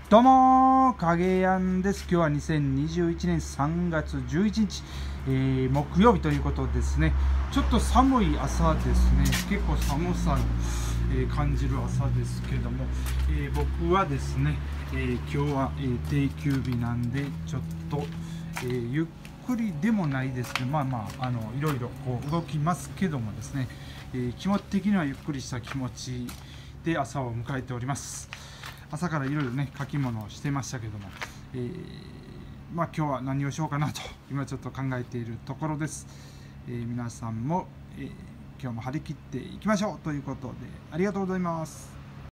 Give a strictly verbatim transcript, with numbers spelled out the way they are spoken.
どうもー、影やんです。今日はにせんにじゅういちねんさんがつじゅういちにち、えー、木曜日ということですね。ちょっと寒い朝ですね。結構寒さを、えー、感じる朝ですけども、えー、僕はですね、えー、今日は、えー、定休日なんで、ちょっと、えー、ゆっくりでもないですけど、まあまあ、あのいろいろこう動きますけどもですね、えー、気持ち的にはゆっくりした気持ちで朝を迎えております。朝からいろいろね書き物をしてましたけども、えー、まあ今日は何をしようかなと今ちょっと考えているところです。えー、皆さんも、えー、今日も張り切っていきましょうということで、ありがとうございます。